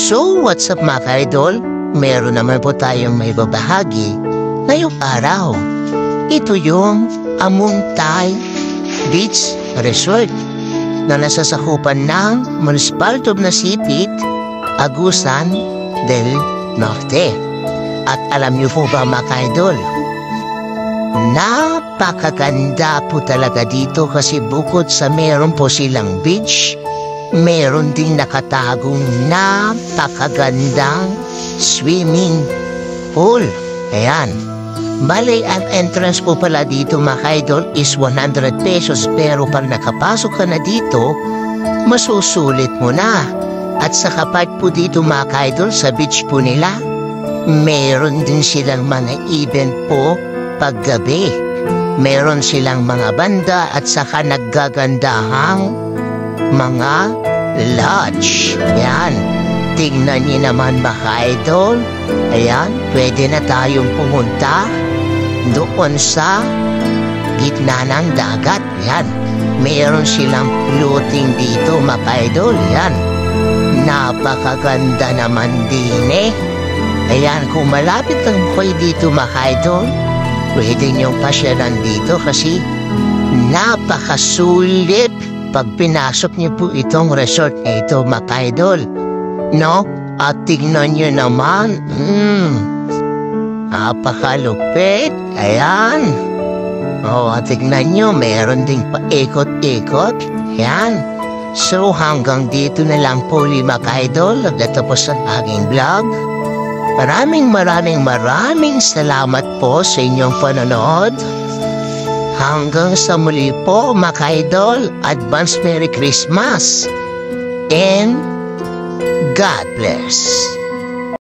So, what's up mga ka-idol? Meron naman po tayong may babahagi ngayong araw. Ito yung Amuntay Beach Resort na nasasakupan ng Municipality of Nasipit, Agusan del Norte. At alam niyo po ba mga ka-idol, napakaganda po talaga dito kasi bukod sa meron po silang beach, meron ding nakatagong napakagandang swimming pool. Ayan. Bale, ang entrance po pala dito mga ka-idol is 100 pesos pero pag nakapasok ka na dito, masusulit mo na. At sa kapag po dito mga ka-idol sa beach po nila, meron din silang mga event po paggabi. Meron silang mga banda at saka naggagandahang mga lodge. Ayan. Tingnan niyo naman mga idol. Ayan. Pwede na tayong pumunta doon sa gitna ng dagat. Ayan. Meron silang floating dito mga idol. Ayan. Napakaganda naman din eh. Ayan. Kung malapit lang kayo dito mga idol, pwede niyong pasyalan dito kasi napakasulit pag pinasok niyo po itong resort na ito, mga idol. No? At tignan niyo naman, napakalupit. Ayan. O, at tignan niyo, meron ding paikot-ikot. Ayan. So, hanggang dito na lang po mga idol. Nagtatapos ang aking vlog. Maraming salamat po sa inyong panonood. Hanggang sa muli po mga idol, advance Merry Christmas and God bless.